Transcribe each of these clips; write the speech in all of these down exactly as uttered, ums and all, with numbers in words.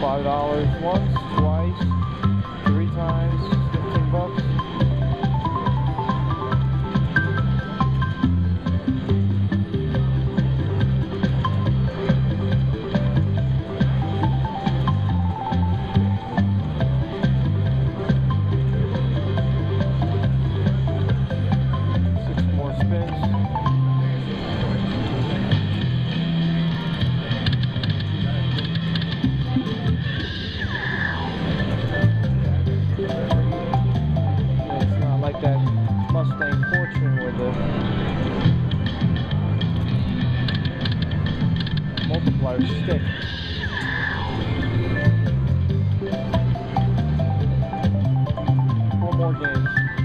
five dollars once, twice, three times, fifteen bucks. Multiplier stick. Four more games.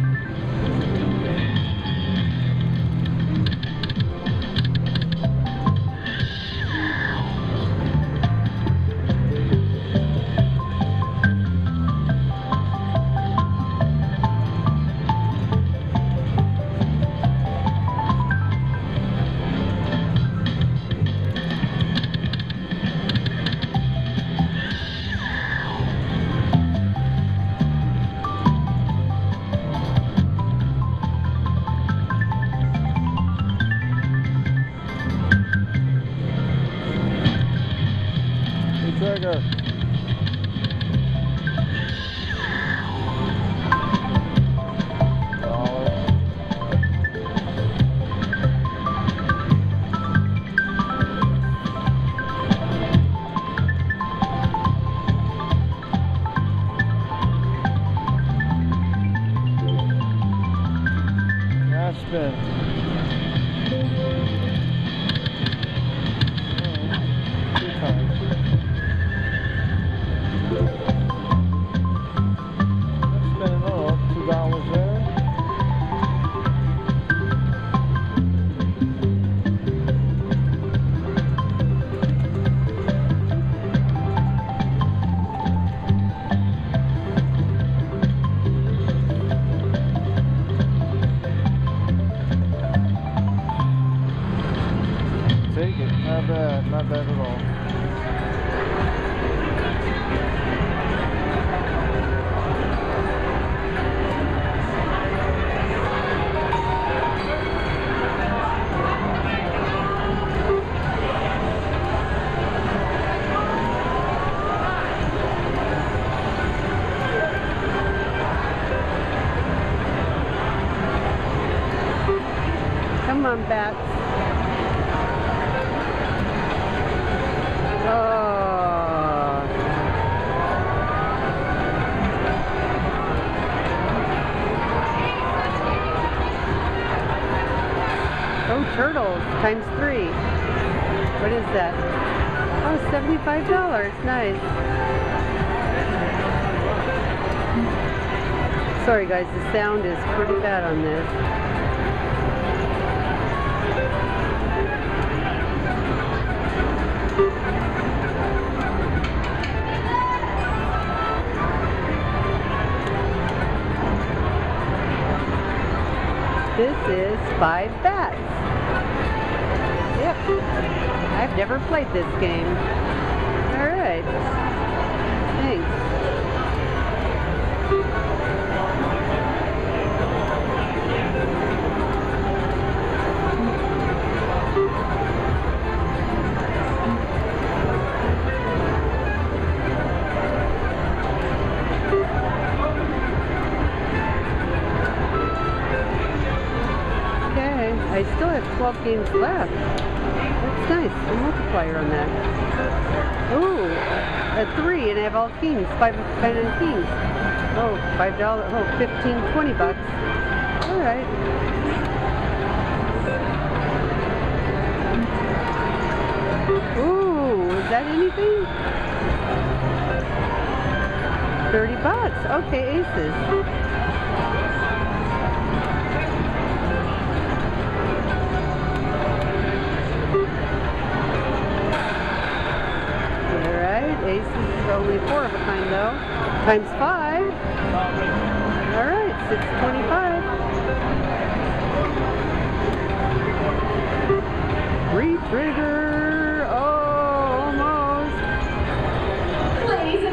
Trigger. Dollar. Last spin. Two times. Take it, not bad, not bad at all. Come on, bats. Oh. Oh, turtles times three. What is that? Oh, seventy-five dollars. Nice. Sorry guys, the sound is pretty bad on this. This is five bats. Yep. I've never played this game. Alright. Thanks. I still have twelve games left. That's nice. A multiplier on that. Ooh, a three, and I have all kings. Five, five and kings. Oh, five dollars. Oh, fifteen, twenty bucks. All right. Ooh, is that anything? Thirty bucks. Okay, aces. Aces is only four of a kind though. Times five. Alright, six twenty-five. Re-trigger. Oh, almost. Ladies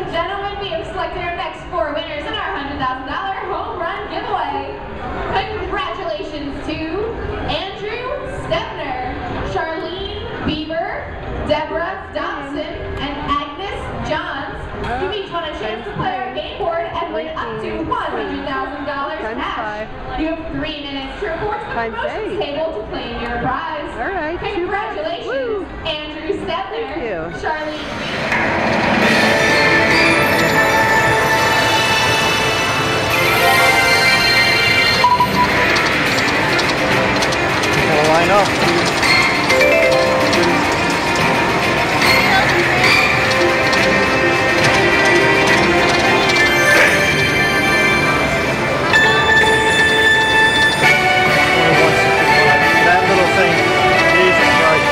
select our next four winners in our one hundred thousand dollar home run giveaway. Congratulations to Andrew Stepner, Charlene Bieber, Deborah Dobson, and Agnes Johns. You each won a chance to play our game board and win up to one hundred thousand dollars cash. You have three minutes to report to the promotions table to claim your prize. All right. Congratulations, Andrew Stepner, Charlene Gotta line up. That little thing. Jesus Christ.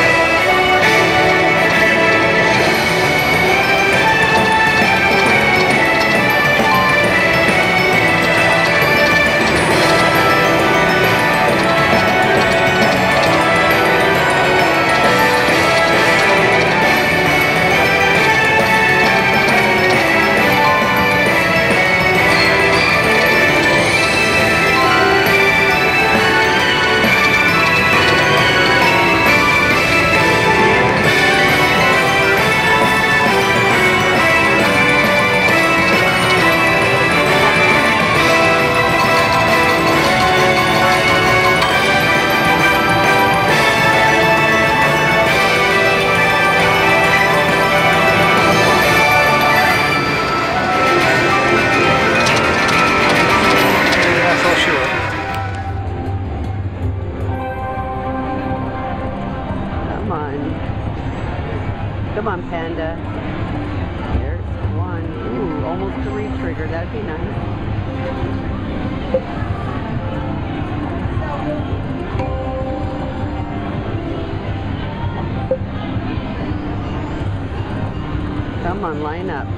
Come on, Panda. There's one. Ooh, almost a re-trigger. That'd be nice. Come on, line up.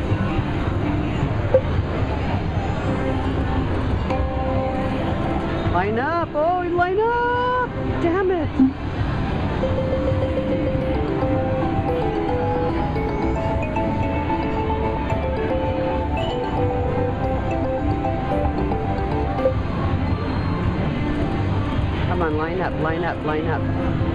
Line up! Oh, line up! Damn it! Come on, line up, line up, line up.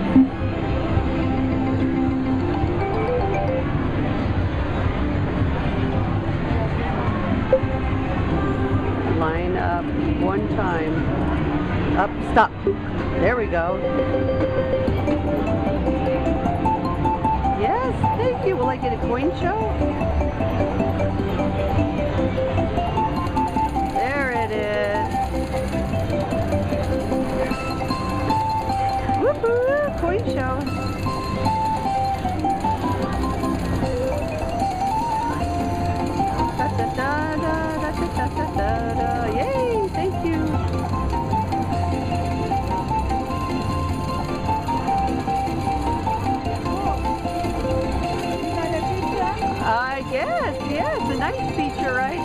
Line up one time. Up, stop. There we go. Yes, thank you. Will I get a coin show? There it is. Woohoo! Coin show. Da da da da da da da da da. Yay! Thank you. I guess, yes, a nice feature, right?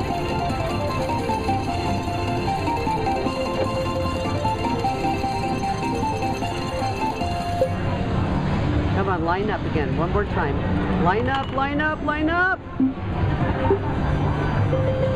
Come on, line up again, one more time. Line up, line up, line up!